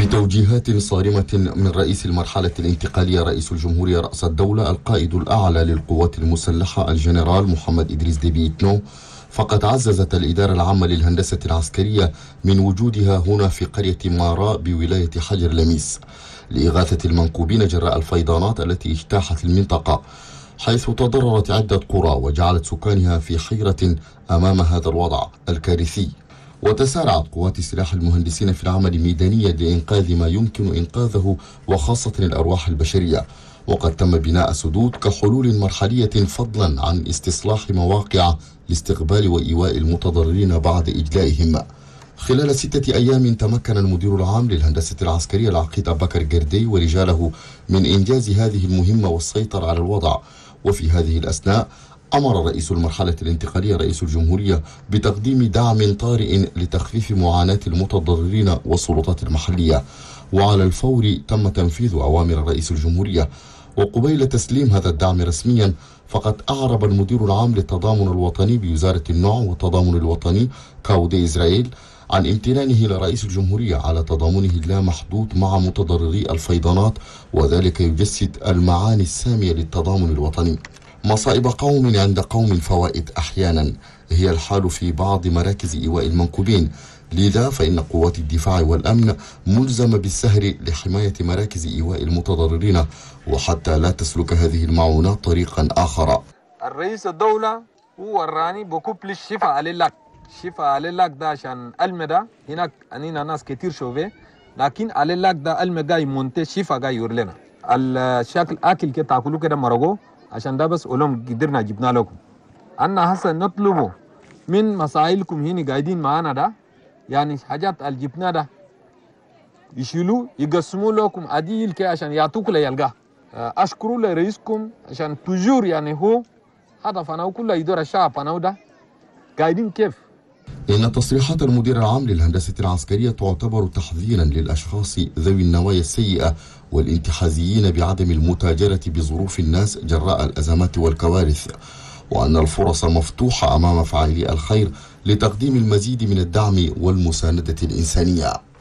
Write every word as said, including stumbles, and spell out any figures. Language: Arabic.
بتوجيهات صارمة من رئيس المرحلة الانتقالية رئيس الجمهورية رأس الدولة القائد الأعلى للقوات المسلحة الجنرال محمد إدريس ديبي إتنو، فقد عززت الإدارة العامة للهندسة العسكرية من وجودها هنا في قرية ماراء بولاية حجر لميس لإغاثة المنكوبين جراء الفيضانات التي اجتاحت المنطقة، حيث تضررت عدة قرى وجعلت سكانها في حيرة أمام هذا الوضع الكارثي. وتسارعت قوات سلاح المهندسين في العمل ميدانيا لإنقاذ ما يمكن إنقاذه وخاصة الأرواح البشرية، وقد تم بناء سدود كحلول مرحلية فضلا عن استصلاح مواقع لاستقبال وإيواء المتضررين بعد إجلائهم. خلال ستة أيام تمكن المدير العام للهندسة العسكرية العقيد أبو بكر جردي ورجاله من إنجاز هذه المهمة والسيطرة على الوضع. وفي هذه الأثناء أمر رئيس المرحلة الانتقالية رئيس الجمهورية بتقديم دعم طارئ لتخفيف معاناة المتضررين والسلطات المحلية، وعلى الفور تم تنفيذ أوامر رئيس الجمهورية. وقبيل تسليم هذا الدعم رسميا، فقد أعرب المدير العام للتضامن الوطني بوزارة النوع والتضامن الوطني كاودي إسرائيل عن امتنانه لرئيس الجمهورية على تضامنه اللامحدود مع متضرري الفيضانات، وذلك يجسد المعاني السامية للتضامن الوطني. مصائب قوم عند قوم فوائد أحيانا هي الحال في بعض مراكز إيواء المنكوبين، لذا فإن قوات الدفاع والأمن ملزمة بالسهر لحماية مراكز إيواء المتضررين، وحتى لا تسلك هذه المعونات طريقا آخر. الرئيس الدولة هو وراني بكوب للشفاء على لك شفاء على لك ده عشان المدا هناك أنينا ناس كتير شوفه، لكن على لك ده الم جاي مونتي شفاء جاي يورلنا الشكل أكل كده تاكلوا كده مرقو عشان ده بس علوم قدرنا جبنا لكم. أنا هسه نطلبه من مسائلكم هنا قاعدين معانا ده، يعني حاجات الجبنا ده يشيلوا يقسموا لكم عديل كده عشان يعطوكوا ليلقاه. أشكروا لرئيسكم عشان تجور يعني هو هدفنا وكل يدور الشعب أنا وده قاعدين كيف. إن تصريحات المدير العام للهندسة العسكرية تعتبر تحذيرا للأشخاص ذوي النوايا السيئة والانتحازيين بعدم المتاجرة بظروف الناس جراء الأزمات والكوارث، وأن الفرص مفتوحة أمام فاعلي الخير لتقديم المزيد من الدعم والمساندة الإنسانية.